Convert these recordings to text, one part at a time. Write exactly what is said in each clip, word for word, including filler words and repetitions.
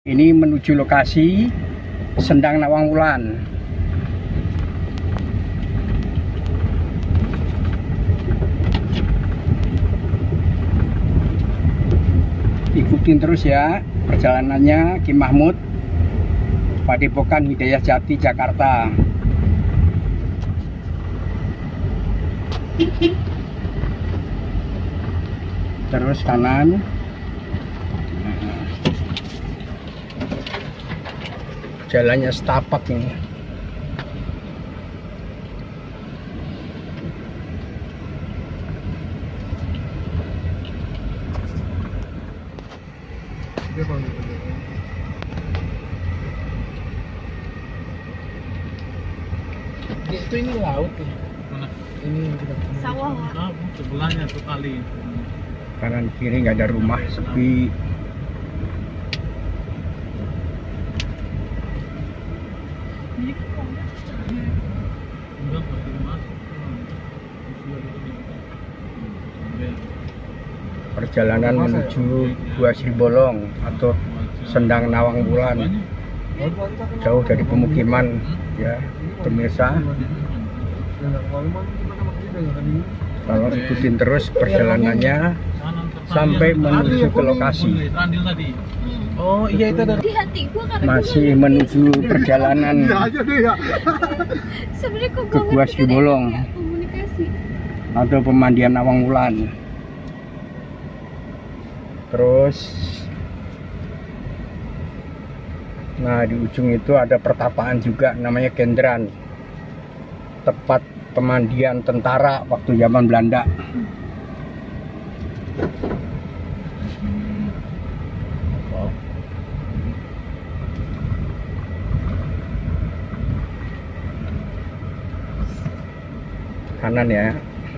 Ini menuju lokasi Sendang Nawang Wulan. Ikutin terus ya perjalanannya Ki Mahmud, Padepokan Hidayah Jati, Jakarta. Terus kanan. Jalannya setapak ini. Itu ini laut ya? Mana? Ini Sawah. Nah, sebelahnya tuh kali. Kanan kiri nggak ada rumah, sepi. Enggak pasti masuk. Perjalanan menuju Gua Sribolong atau Sendang Nawang Wulan, jauh dari pemukiman ya pemirsa. Kalau ikutin terus perjalanannya sampai menuju ke lokasi. Oh iya itu ada. Di hati gua karena Masih menuju perjalanan sebenarnya kok ke Gua Sribolong komunikasi. atau pemandian Nawang Wulan. Terus nah di ujung itu ada pertapaan juga namanya Gendran, tempat pemandian tentara waktu zaman Belanda. Kanan ya.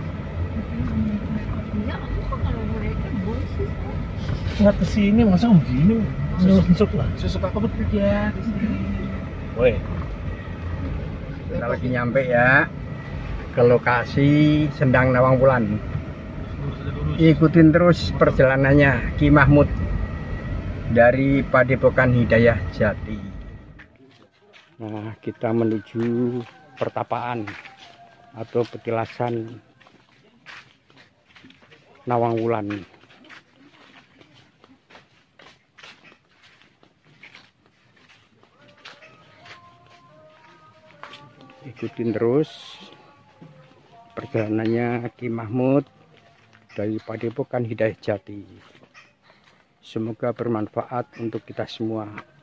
Ya aku kok kalau mereka boleh sih. Nggak kesini masa begini? Susuk lah. Susuk aku bekerja. Woi. Kita lagi nyampe ya ke lokasi Sendang Nawang Wulan. Ikutin terus perjalanannya Ki Mahmud dari Padepokan Hidayah Jati. Nah, kita menuju pertapaan atau petilasan Nawang Wulan. Ikutin terus perjalanannya Ki Mahmud dari Padepokan Hidayah Jati. Semoga bermanfaat untuk kita semua.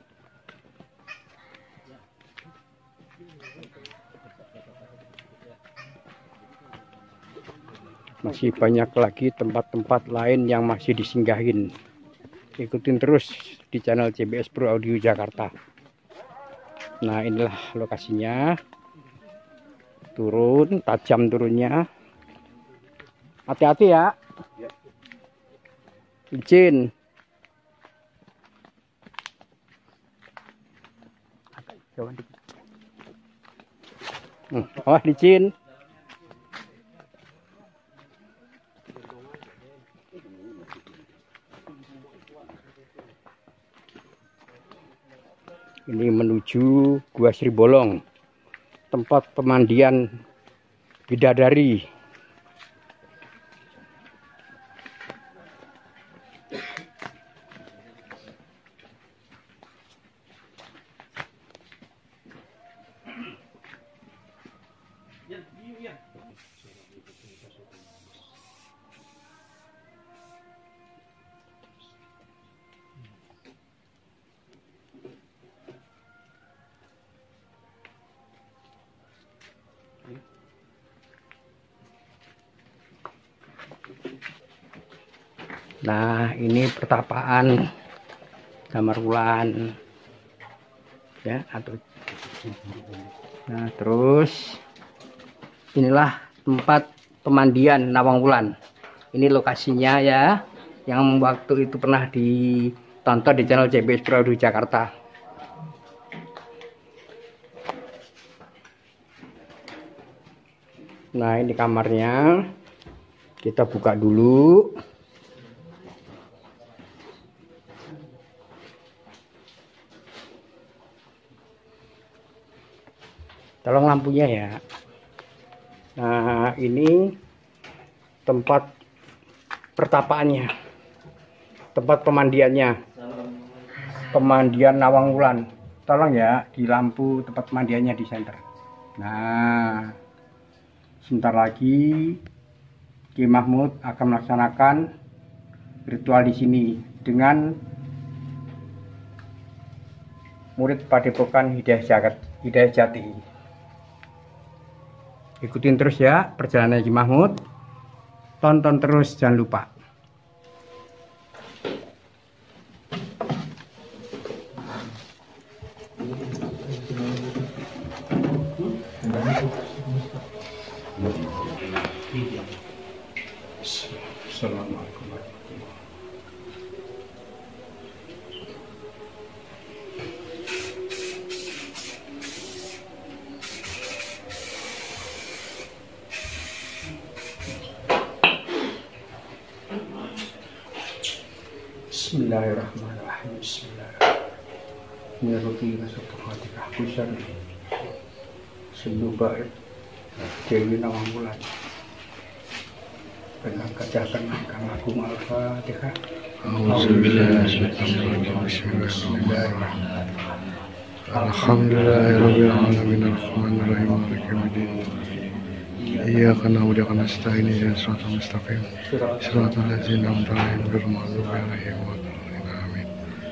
Masih banyak lagi tempat-tempat lain yang masih disinggahin. Ikutin terus di channel C B S Pro Audio Jakarta. Nah, inilah lokasinya. Turun, tajam turunnya. Hati-hati ya. Licin. Hmm, oh, licin. Ini menuju Gua Sribolong, tempat pemandian bidadari. Nah, ini pertapaan Damar Wulan ya, atau nah terus inilah tempat pemandian Nawang Wulan. Ini lokasinya ya, yang waktu itu pernah ditonton di channel C B S Pro Audio Jakarta. Nah, ini kamarnya. Kita buka dulu. Tolong lampunya ya. Nah, ini tempat pertapaannya, tempat pemandiannya, pemandian Nawang Wulan. Tolong ya di lampu tempat pemandiannya di center. Nah, sebentar lagi Ki Mahmud akan melaksanakan ritual di sini dengan murid Padepokan Hidayah Jagat, Hidayah Jati. Ikutin terus ya perjalanan Ki Mahmud. Tonton terus, jangan lupa. Assalamualaikum warahmatullahi wabarakatuh. Bismillahirrahmanirrahim. Bismillahirrahmanirrahim. Menuruti nasabah Fatihah kusar Sendubaib Dewi Nawang Wulan. Dengan kadakan Kang Agung Al-Fatihah. Alhamdulillahirabbil alamin arrahmanirrahim maliki yaumiddin. Iyyaka na'budu wa iyyaka nasta'in ihdinas siratal mustaqim siratal ladzina an'amta 'alaihim ghairil maghdubi 'alaihim waladdallin. Amin.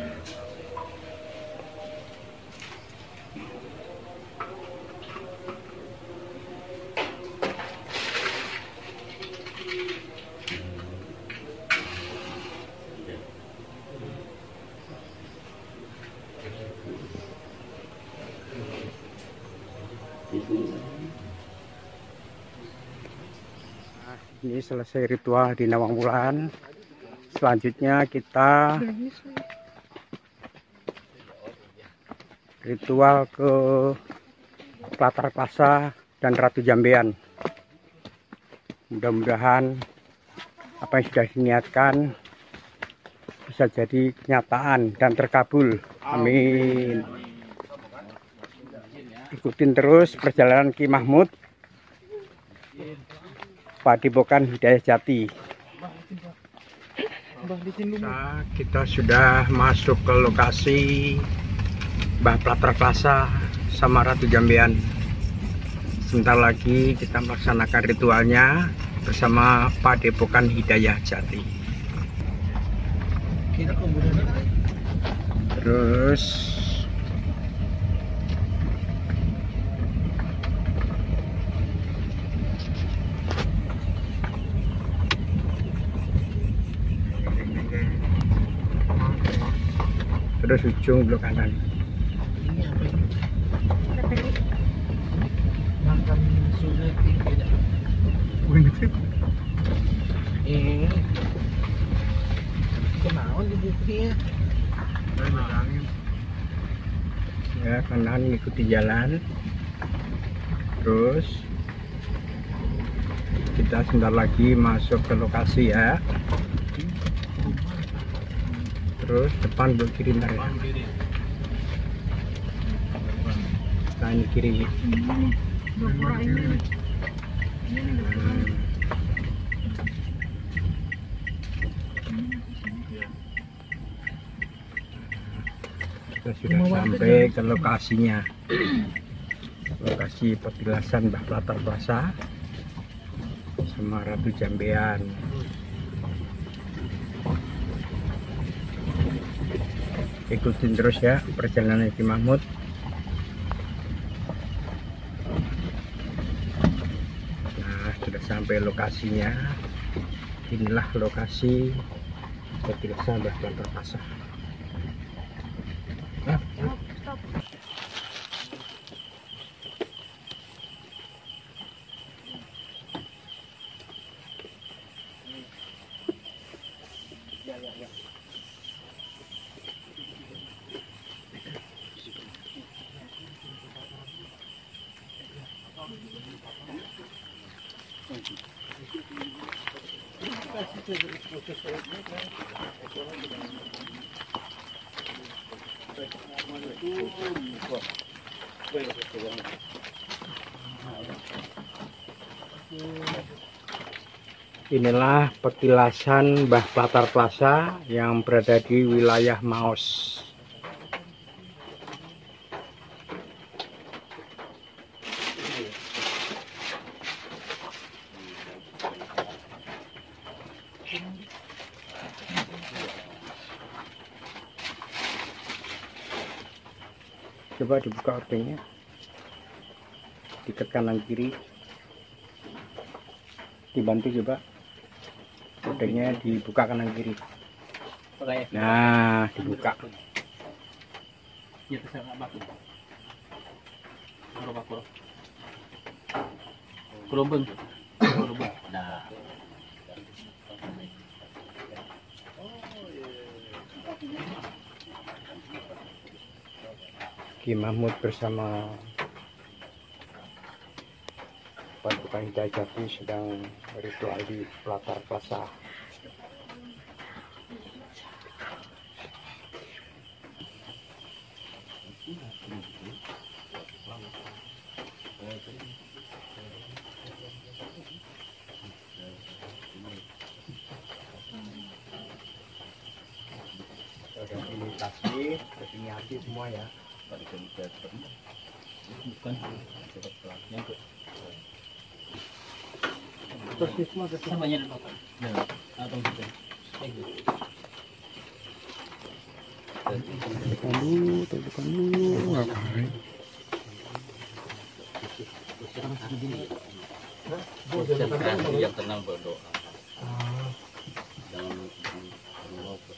Ini selesai ritual di Nawang Wulan. Selanjutnya kita ritual ke Latar Klasa dan Ratu Jambean. Mudah-mudahan apa yang sudah diniatkan bisa jadi kenyataan dan terkabul. Amin. Ikutin terus perjalanan Ki Mahmud Padepokan Hidayah Jati. Nah, kita sudah masuk ke lokasi Mbah Latar Klasa sama Ratu Jambean. Sebentar lagi kita melaksanakan ritualnya bersama Padepokan Hidayah Jati. Terus terus ujung blok kanan. Ini apa ini? Makan sudah tidak. Eh, kenapa di buktinya? Ya, kanan ikuti jalan. Terus kita sebentar lagi masuk ke lokasi ya. Terus depan belok kiri ntar ya. Kanan kiri. Kita sudah sampai ke lokasinya. Lokasi petilasan Mbah Latar Klasa sama Ratu Jambean. Ikutin terus ya perjalanan Ki Mahmud. Nah, sudah sampai lokasinya. Inilah lokasi petilasan Mbah Latar Klasa. Nah, Inilah petilasan Mbah Platar Plaza yang berada di wilayah Maos. Coba dibuka ordengnya, diikat kanan kiri, dibantu coba ordengnya dibuka kanan kiri. Nah, dibuka. Nah, Ki Mahmud bersama Paduka Hidayah Jati sedang ritual di Platar Plaza. Ada imitasi, definiasi semua ya. bukan. Terus semua terus Samanya ada apa? Nah, atau gitu. Tekan dulu, tekan dulu, ngapain? Konsentrasi yang tenang berdoa. Jangan mengobrol.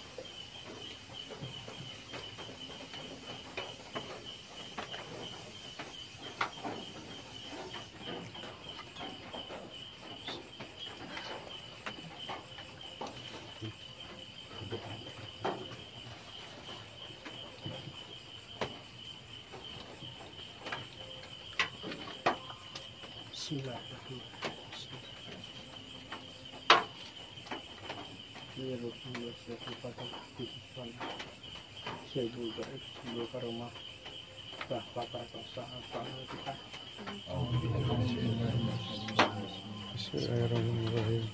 Bismillahirrahmanirrahim.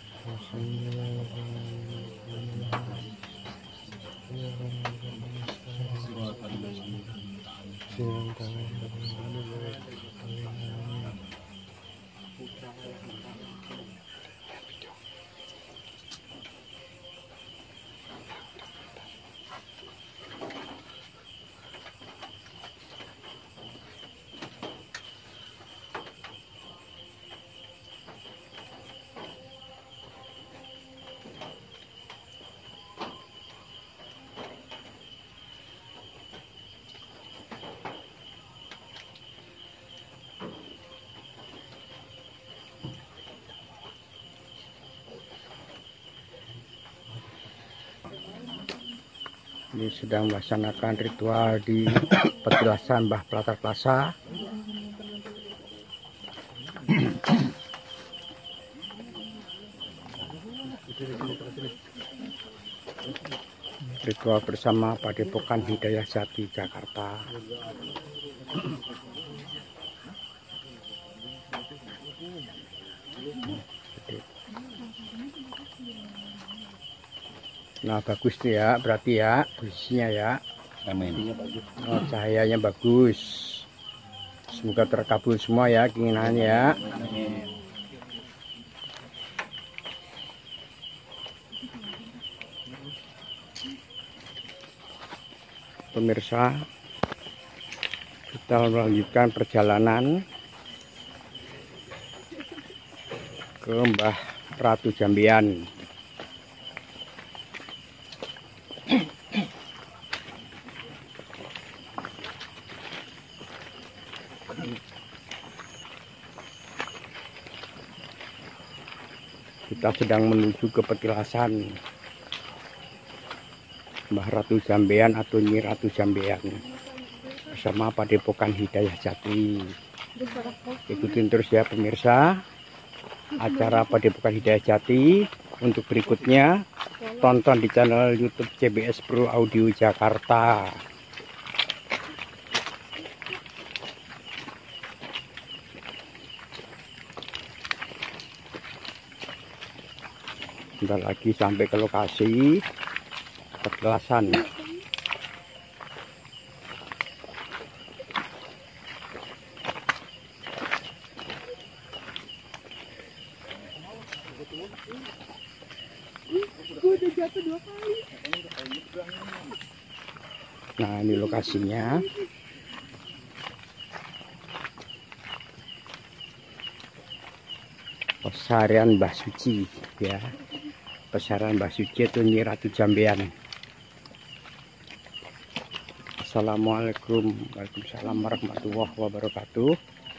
Ini sedang melaksanakan ritual di petilasan Mbah Platar Plaza. Ritual bersama Padepokan Hidayah Jati Jakarta. Nah, bagus tuh ya, berarti ya posisinya ya. Amin. Oh, cahayanya bagus. Semoga terkabul semua ya keinginannya ya. Pemirsa, kita melanjutkan perjalanan ke Mbah Ratu Jambian. Kita sedang menuju ke petilasan Mbah Ratu Jambian atau Nyi Ratu Jambian bersama Padepokan Hidayah Jati. Ikutin terus ya pemirsa acara Padepokan Hidayah Jati. Untuk berikutnya tonton di channel YouTube C B S Pro Audio Jakarta. Bentar lagi sampai ke lokasi petelasan. Nah, ini lokasinya. Pesarian Mbah Suci ya. Pesarian Mbah Suci itu Nyi Ratu Jambean. Assalamualaikum. Waalaikumsalam warahmatullahi wabarakatuh.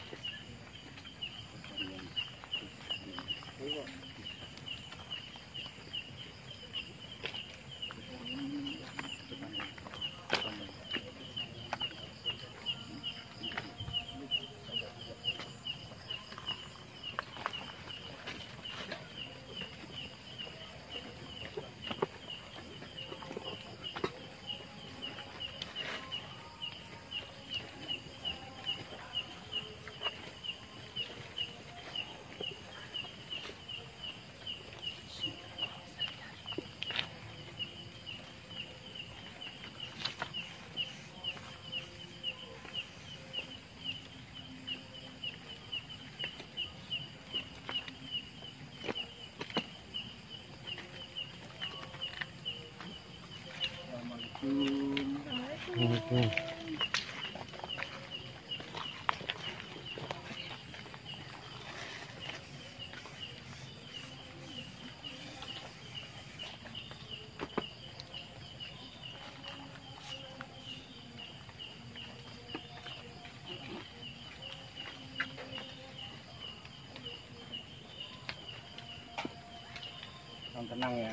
Oke. Tenang ya.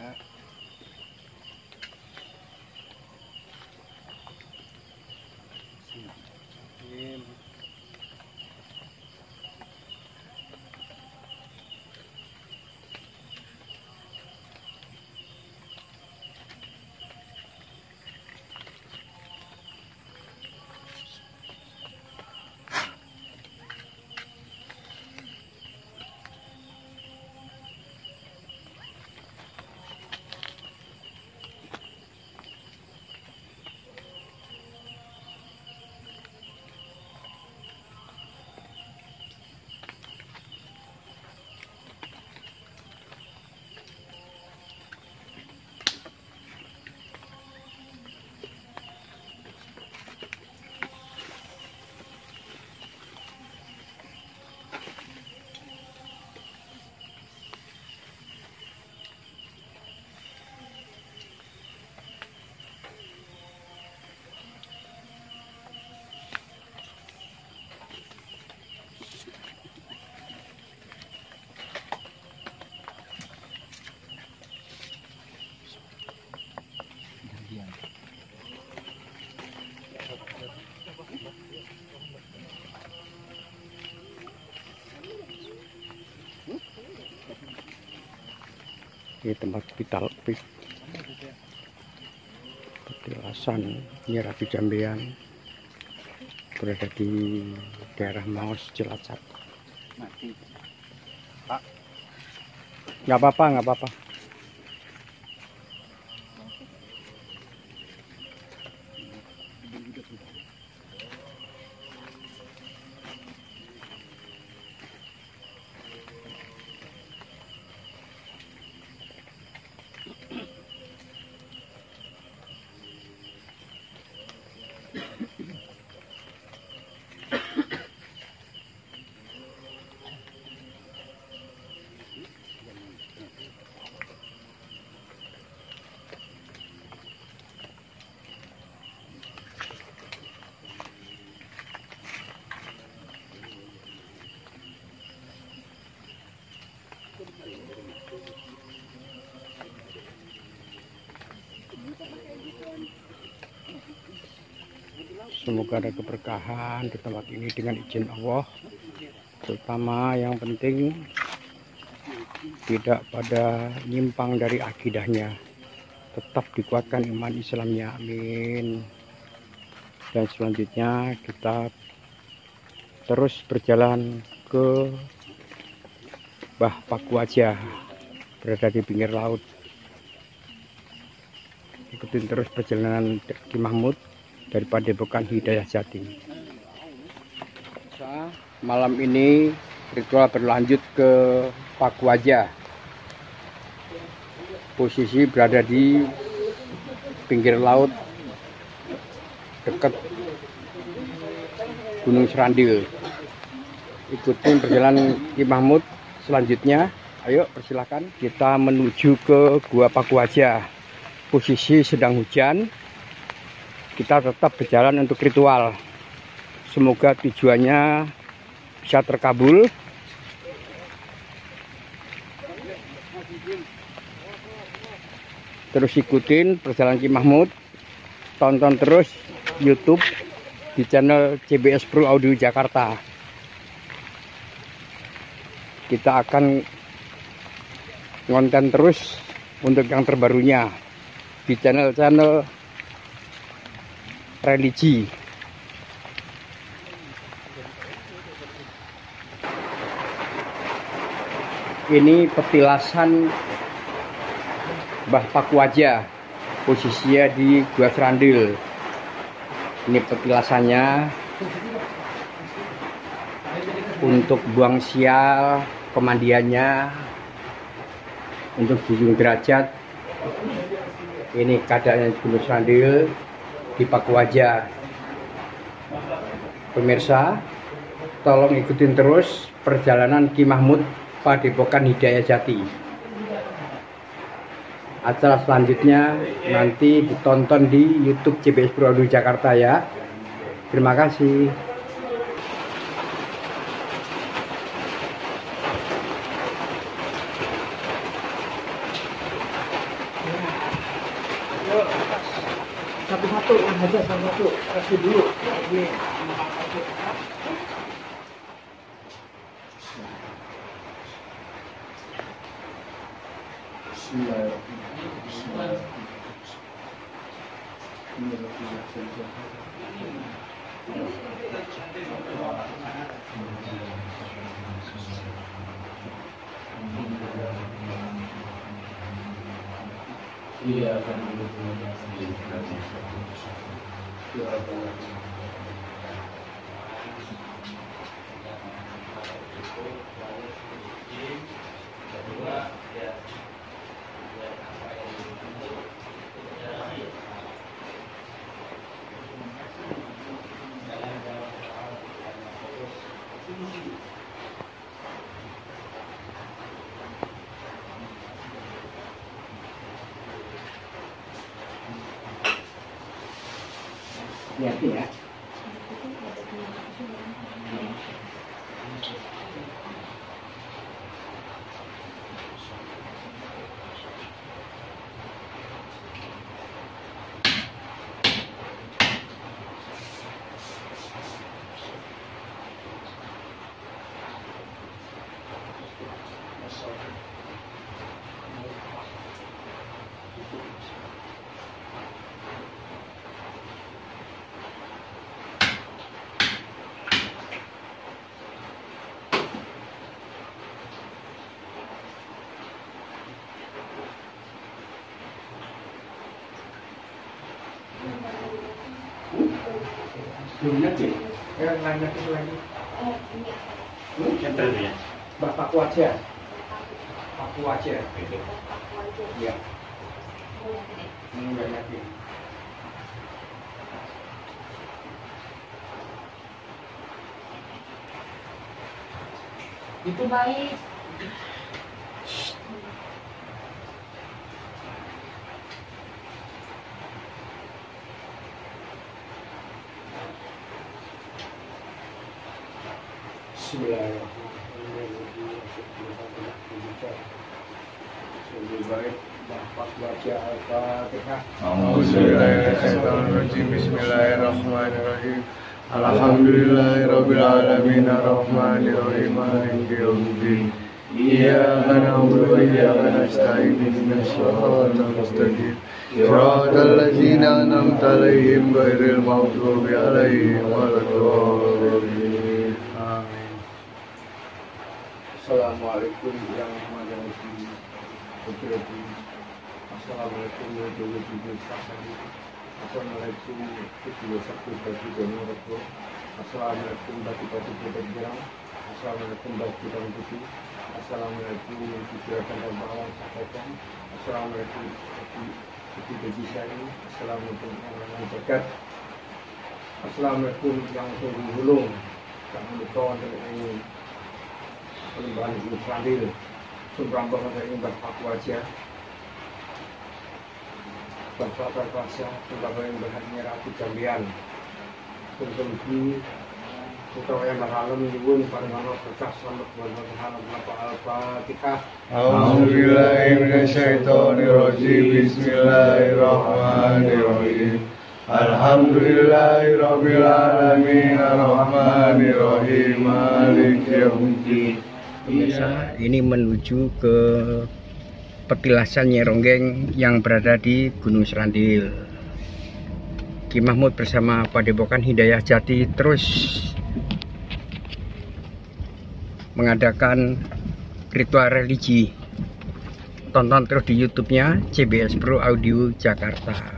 Ini tempat vital petilasan Nyi Ratu Jambean berada di daerah Maos Cilacap. Nggak apa-apa, nggak apa-apa. Semoga ada keberkahan di tempat ini dengan izin Allah. Terutama yang penting tidak pada nyimpang dari akidahnya. Tetap dikuatkan iman Islamnya. Amin. Dan selanjutnya kita terus berjalan ke Mbah Paku aja, berada di pinggir laut. Ikutin terus perjalanan Ki Mahmud dari Padepokan Hidayah Jati. Malam ini ritual berlanjut ke Pakuaja. Posisi berada di pinggir laut dekat Gunung Serandil. Ikutin perjalanan Ki Mahmud selanjutnya. Ayo persilahkan kita menuju ke Gua Pakuaja. Posisi sedang hujan. Kita tetap berjalan untuk ritual. Semoga tujuannya bisa terkabul. Terus ikutin perjalanan Ki Mahmud. Tonton terus YouTube di channel C B S Pro Audio Jakarta. Kita akan ngonten terus untuk yang terbarunya di channel-channel religi. Ini petilasan Mbah Pakuaja, posisinya di Gua Serandil. Ini petilasannya untuk buang sial, pemandiannya, untuk junjung derajat. Ini keadaannya Gunung Serandil di Pakuaja. Pemirsa, tolong ikutin terus perjalanan Ki Mahmud Padepokan Hidayah Jati. Acara selanjutnya nanti ditonton di YouTube C B S Pro Audio Jakarta ya. Terima kasih. Satu-satu aja, satu-satu kasih dulu. Ini. Iya, Lihatin ya. Belum ngerti? Ya, nggak ngerti lagi. Siapa itu ya? Mbah Pakuaja. Pakuaja. Iya. Nggak ngerti. Itu baik. Bismillahirrahmanirrahim. Alhamdulillahirabbil alamin arrahmanir rahim maliki yaumiddin. Iyyaka na'budu wa iyyaka nasta'in ihdinas siratal mustaqim. Siratal ladzina an'amta 'alaihim ghairil maghdubi 'alaihim waladdallin. Amin. Assalamualaikum warahmatullahi wabarakatuh. Assalamualaikum warahmatullahi wabarakatuh. Assalamualaikum warahmatullahi wabarakatuh. Assalamualaikum warahmatullahi wabarakatuh. Assalamualaikum warahmatullahi wabarakatuh. Assalamualaikum warahmatullahi wabarakatuh. Assalamualaikum warahmatullahi wabarakatuh. Assalamualaikum warahmatullahi wabarakatuh. Assalamualaikum yang terhulung kami kawan dari pelimbahan Gunung Serandil Sumberang banget dari Bapak Wajah Bapak Berkuasa Bapak yang berhadinya Ratu Jambian Tentu Utawa yang berhalam menyebut pada nama berkah selamat berhalam Bapak Al-Fatihah. A'udzubillahi minasyaitonirrajim. Bismillahirrahmanirrahim. Alhamdulillahirabbil alamin arrahmanirrahim maliki yaumiddin. Pemirsa, ini menuju ke petilasan Nyai Ronggeng yang berada di Gunung Serandil. Ki Mahmud bersama Padepokan Hidayah Jati terus mengadakan ritual religi. Tonton terus di YouTube-nya C B S Pro Audio Jakarta.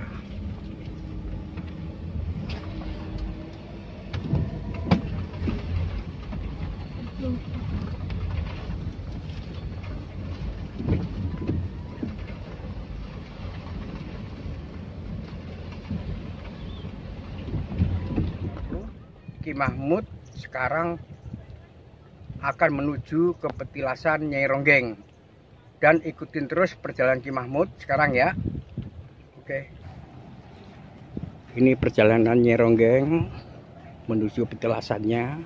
Ki Mahmud sekarang akan menuju ke petilasan Nyai Ronggeng dan ikutin terus perjalanan Ki Mahmud sekarang ya. Oke, ini perjalanan Nyai Ronggeng menuju petilasannya.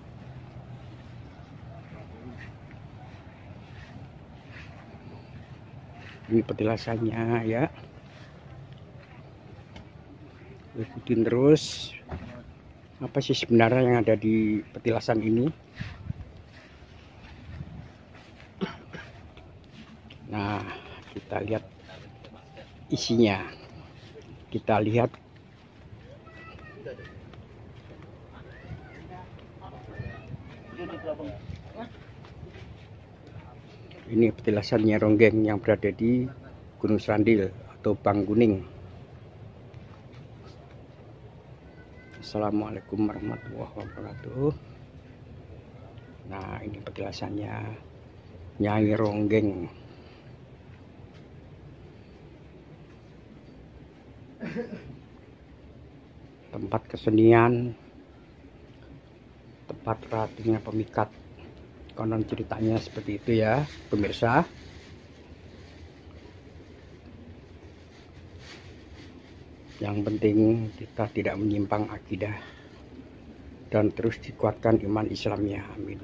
Ini petilasannya ya, ikutin terus apa sih sebenarnya yang ada di petilasan ini. Nah, kita lihat isinya. Kita lihat ini petilasan Nyai Ronggeng yang berada di Gunung Serandil atau Bangkuning. Assalamualaikum warahmatullahi wabarakatuh. Nah, ini petilasannya Nyai Ronggeng. Tempat kesenian, tempat ratunya pemikat. Konon ceritanya seperti itu ya, pemirsa. Yang penting kita tidak menyimpang akidah dan terus dikuatkan iman Islamnya. Amin.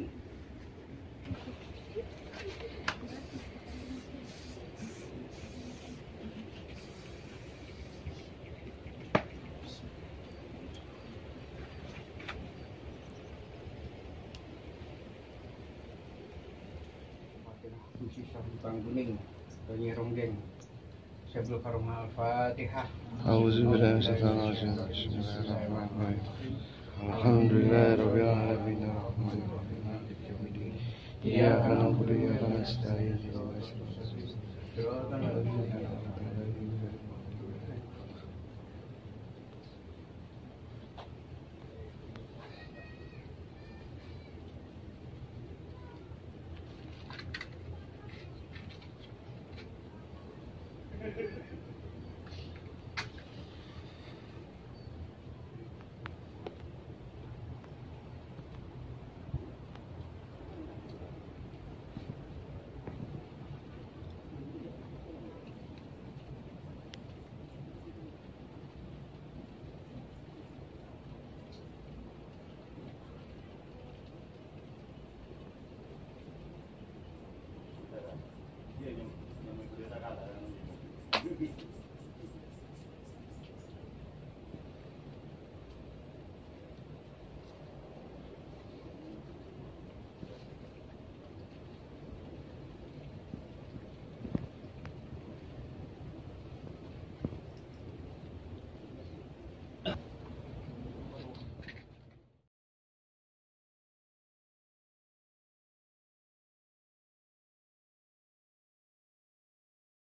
Bangkuning, Nyai Ronggeng. Sebelum Farumah Al-Fatihah. A'udzubillahi minasyaitonir rajim. Bismillahirrahmanirrahim. Alhamdulillahirabbil alamin arrahmanirrahim maliki yaumiddin. Iyyaka na'budu wa iyyaka nasta'in. Ihdinas siratal mustaqim.